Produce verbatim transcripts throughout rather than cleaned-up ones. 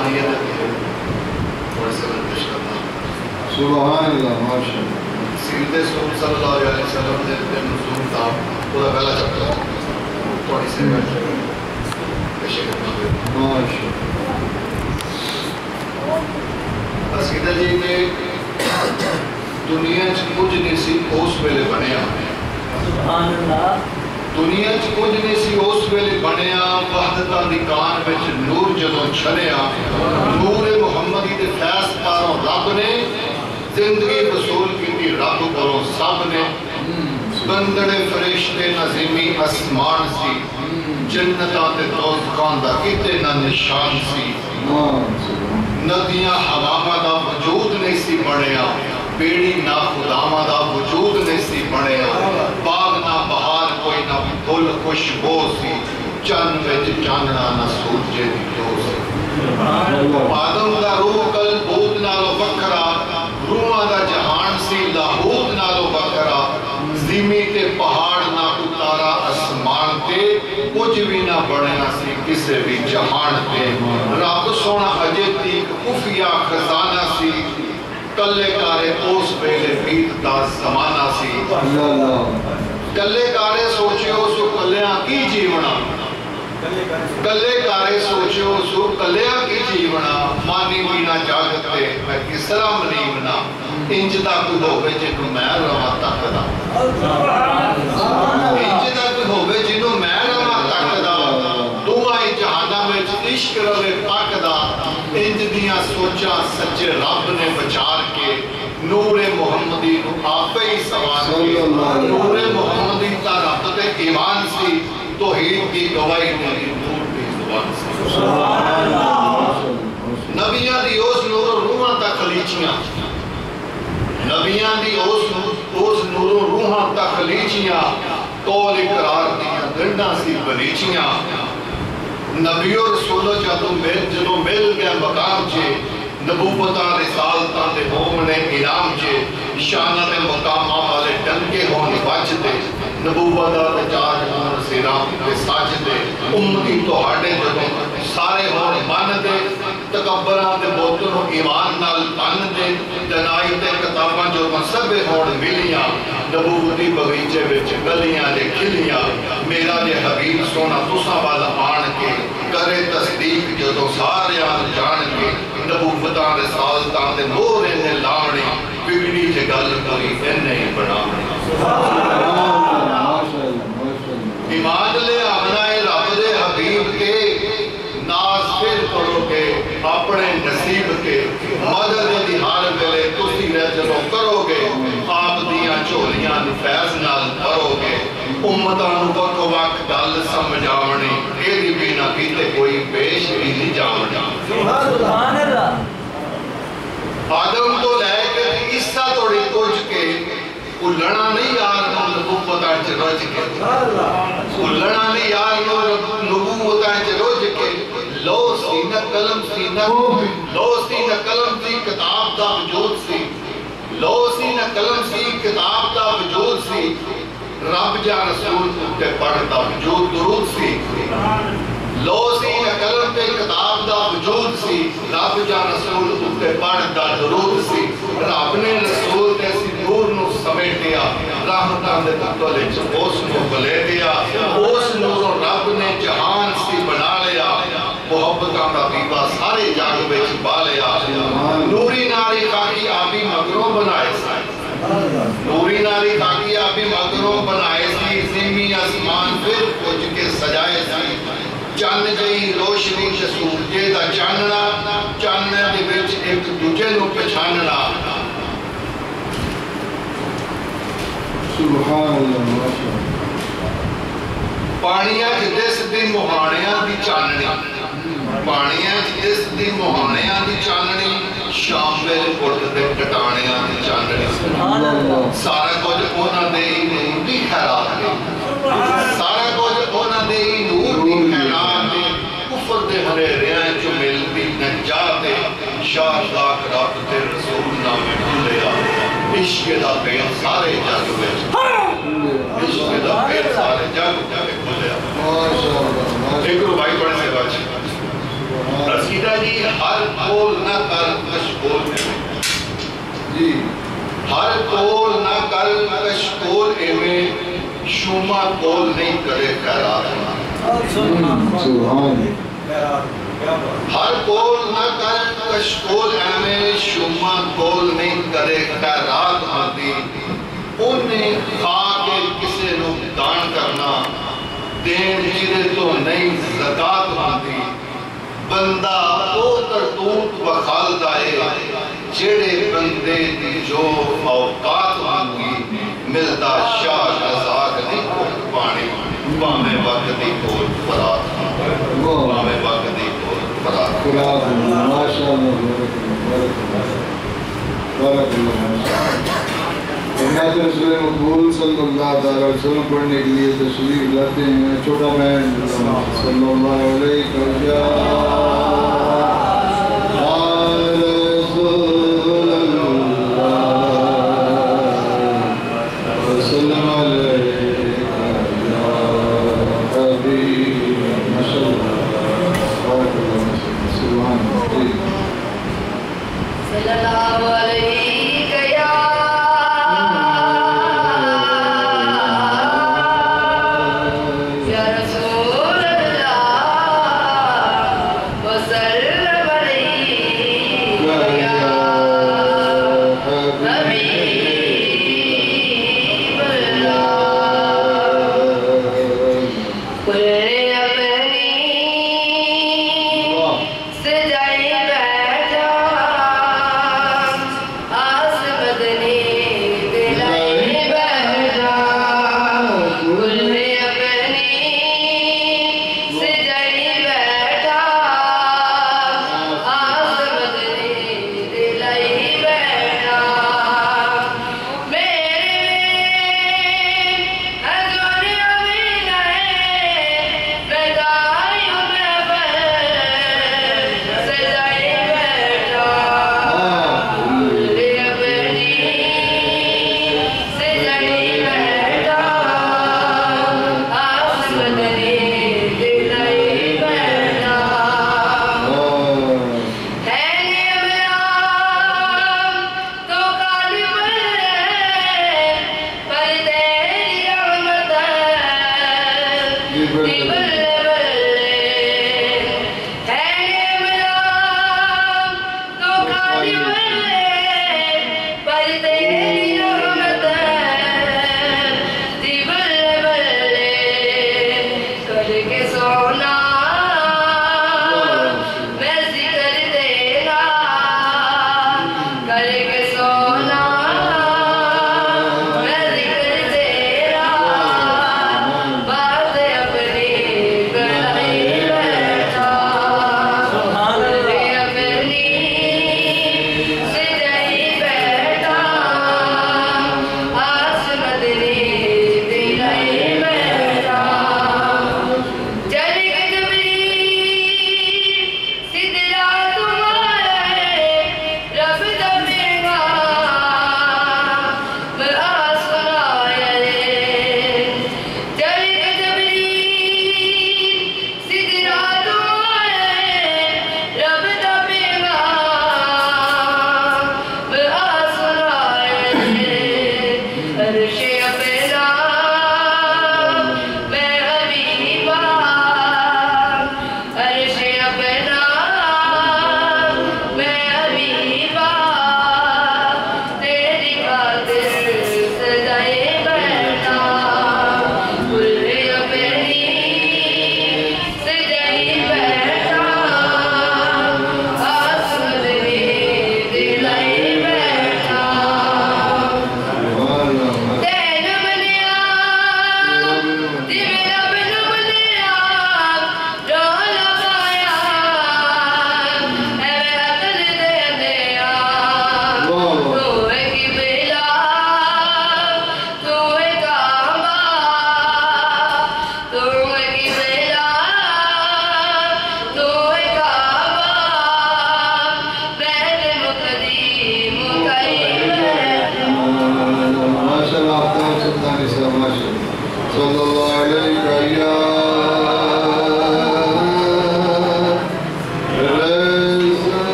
روحانیت ہے تھوڑے سے پیش کرنا سبحان اللہ ماشاء اللہ سیرت رسول صلی اللہ علیہ وسلم نے دن نزول تھا پورا پہلا چپٹر تھوڑی سے پیش کرنا ماشاء اللہ سیدہ جی نے دنیا چ کچھ نہیں سی اس ویلے بنیا سبحان اللہ دنیا چ کچھ نہیں سی اس ویلے بنیا وحدت دی کان وچ نور جدوں چھلیا نور محمدی دے فیض پاروں رب نے زندگی وصول کی رب کرو سب نے بندڑے فرشتے نظیمی اسمان سی جنتاں تے دوزخاں دا کتے نہ نشان سی ندیاں ہواواں دا وجود نہیں سی بنیا بیڑی نہ خداواں دا وجود نہیں سی بنیا باغ نہ بہار کوئی نہ پھل خوشبو سی چند وچ چاننا نہ سورجے دی دو سی آدم دا روح کل بوت نالو بکھرا روحاں دا جہان سی لاہوت نالو بکھرا زمین تے پہاڑ نہ اتارا اسمان تے کچھ بھی نہ بڑھنا سی کسے بھی جہان تے رب سونا اجے تیک خفیہ خزانہ سی کلے کارے اس ویلے بیت دا زمانہ سی کلے کارے سوچیو سو کلیاں کی جیونا کلے کارے سوچیو سو کلیاں کی جیونا مانی مینا جاگتے میں کس طرح منیمنا انج تک ہوئے جنہوں میں رواں تک دا انج تک ہوئے جنہوں میں رواں تک دا دعائی جہانہ میں عشق روے پاک دا انج دیاں سوچا سچے رب نے بچار کے نور محمدی نو آپ ہی سوال کے نور محمدی تا رب تے ایمان سی توحید کی گواہی نہیں نور کی زبان سی نبیان دی اوس نور روحاں تا خلیچیاں نبیان دی اوس اوس نور روحاں تا خلیچیاں کول اقرار دیاں گنڈاں سی بلیچیاں نبی و رسولو جدو مل جدو مل گئے مقام چے نبوتاں رسالتاں دے ہومنے انعام چے شانت مقامہ والے ڈنکے ہون بچتے نبوتاں دے چارج ہون سیرام دے ساجدے امتی تو ہاڑے جدو سارے ہون من دے تکبران دے بوتنوں ایمان نال پن دے دنائی تے کتاباں جو منصبے ہون ملیاں نبوتی بغیچے وچ گلیاں دے کھلیاں میرا دے حبیب سونا تساں والا آن کے کرے تصدیق جدو سارے آن جان کے نبوتاں رسالتاں دے نور انہیں لاؤنے بگڑی جے گل کوئی انہیں بڑھاؤنے ایمان لے آمنائے رب دے حبیب کے ناز پھر کرو گے اپنے نصیب کے مدد دی ہار ملے تسی رہ جلو کرو گے آپ دیاں چولیاں فیض نال کرو گے امتان وقت وقت گل سمجھاونے ایدی بھی نہ کیتے کوئی پیش بھی نہیں جاونا سبحان اللہ آدم تو لے کے عیسیٰ توڑی کچھ کے لڑا نہیں یار نبوتاں چ رج کے لڑا نہیں یار نبوتاں چ رج کے لو سینہ قلم سینہ لو سینہ قلم سی کتاب دا وجود سی لو سینہ قلم سی کتاب دا وجود سی رب جا رسول تے پڑھتا وجود درود سی لو سینہ قلم تے کتاب دا وجود سی رب جا رسول تے پڑھتا درود سی رب نے رسول تے سی نور نو سمیٹیا رحمتان دے تطولے چھ اس نو بلے دیا اس نور رب نے جہان سی بنا لیا محبتان دا بیبا سارے جاگ بچ بالیا نوری ناری خاکی آبی مگروں بنائے سی نوری ناری خاکی آبی مگروں بنائے سی زمین اسمان پھر کچھ کے سجائے سی چند گئی روشنی سورجے دا چاننا چاننے دے وچ ایک دوجے نو پہچاننا سبحان اللہ پانیاں جس دی مہانیاں دی چاننی پانیاں جس دی مہانیاں دی چاننی شام ویلے اٹھ دے کٹانیاں دی چاننی سارا کچھ اونا دے نور دی خیرات دے سارا کچھ اونا دے نور دی خیرات دے کفر دے ہرے ریاں جو ملتی نجاتے شاہ لاکھ رب تے رسول نامے بھولیا عشق دا پیر سارے جگ وچ عشق دا پیر سارے جگ وچ بھولیا ایک رو بھائی پڑھنے بچ رسیدہ جی ہر کول نہ کر کشکول ایویں جی ہر کول نہ کر کشکول ایویں شوما کول نہیں کرے خیرات سبحان ہر کول نہ کر کشکول ایویں شوما کول نہیں کرے خیرات آتی انہیں کھا کے کسے نو دان کرنا دین جیرے تو نہیں زکاة آتی بندہ او ترتوت وخال دائے جیڑے بندے دی جو اوقات آنگی ملتا شاہ رزاق نہیں کو پانی پامے وقت دی کو فرات پامے وقت دی کو فرات قرآن ماشاءاللہ بارک اللہ حضرت رسول مقبول صلی اللہ علیہ وسلم پڑھنے کے لیے تشریف لاتے ہیں چھوٹا بہن صلی اللہ علیہ وسلم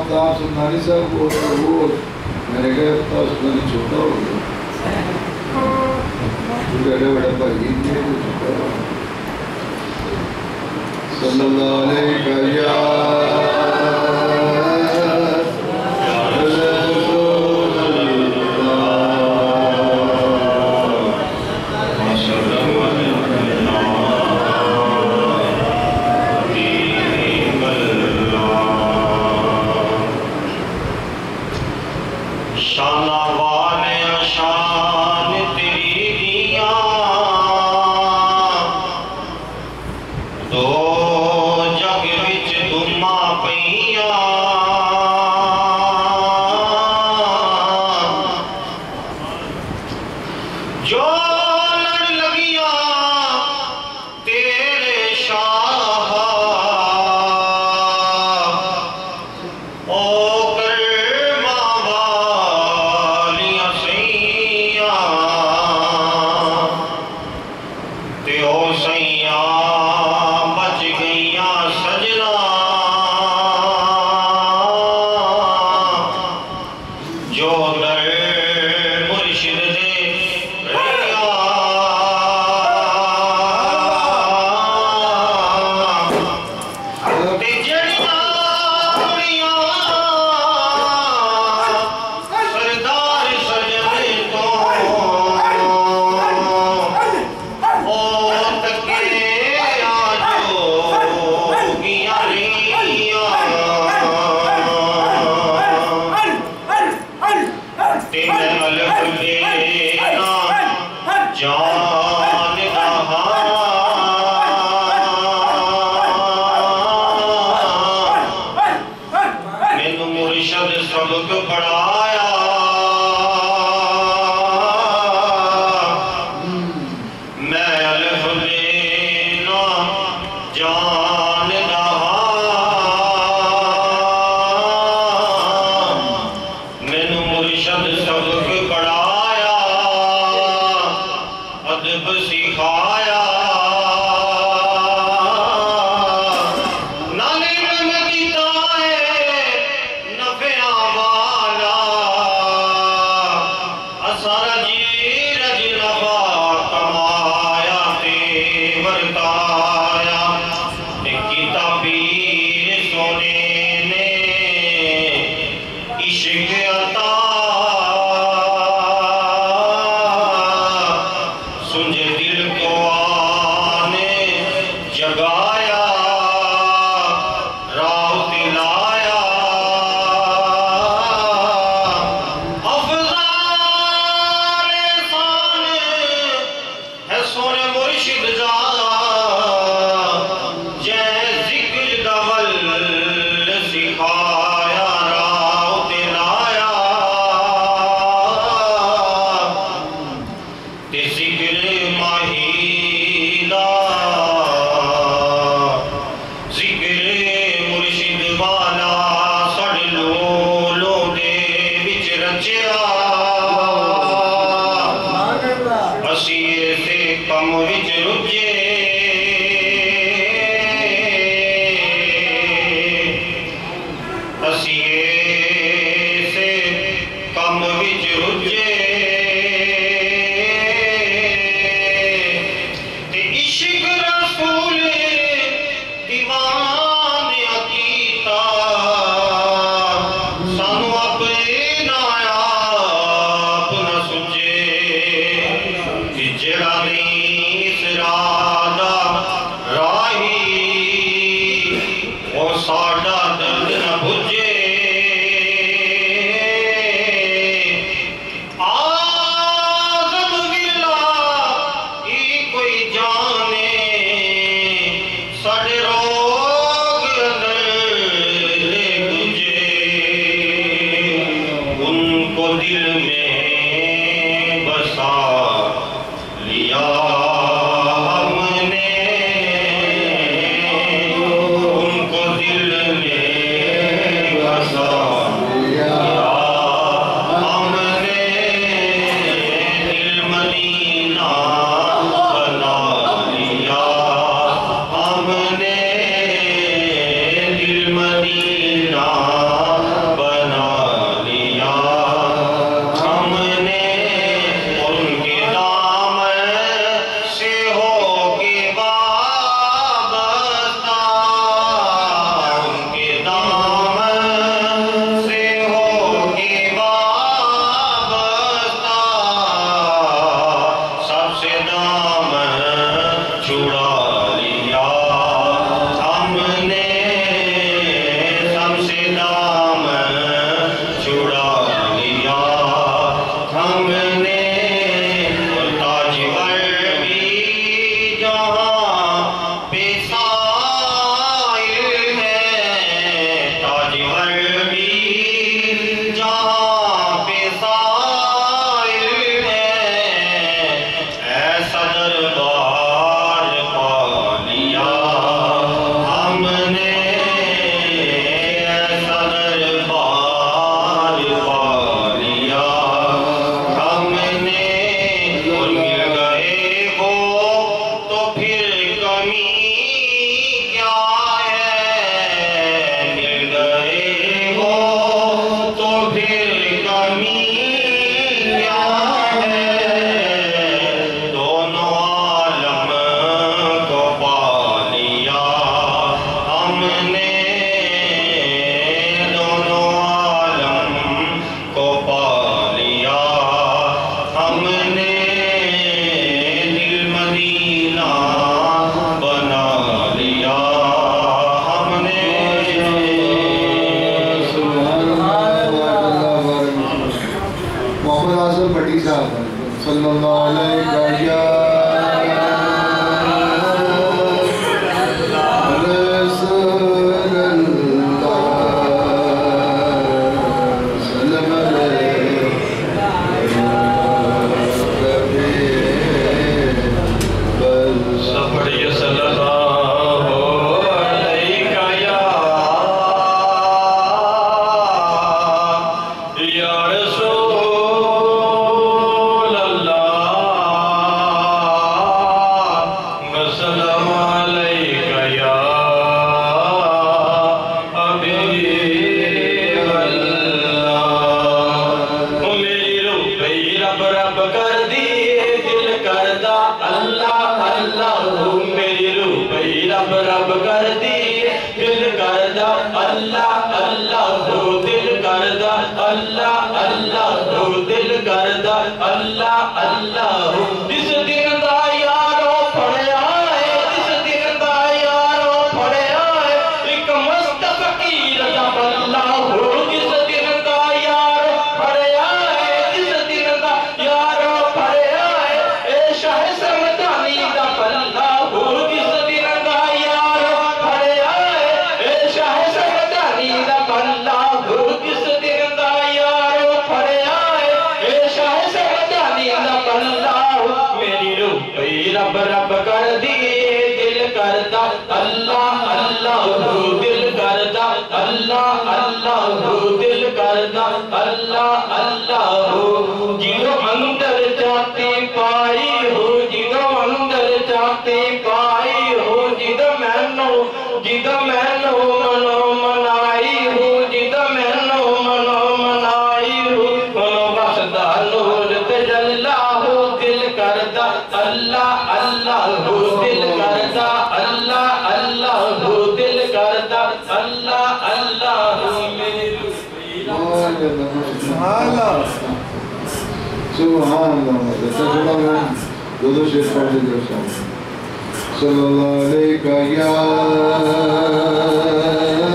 आफ्ताब सुल्तानी साहब को वो मैंने कहा आफ्ताब सुल्तानी छोटा हो गया बड़ा बड़ा भाई ये छोटा सल्लल्लाहु अलैहि या مدینہ سیدھا صلی اللہ علیہ یا سبحان اللہ دو شیخ پڑھ لیجئے صلی اللہ علیہ یا